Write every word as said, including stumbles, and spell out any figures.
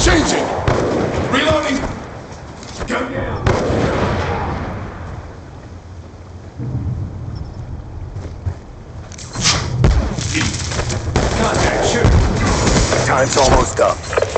Changing! Reloading! Go down! Contact, shoot! Time's almost up.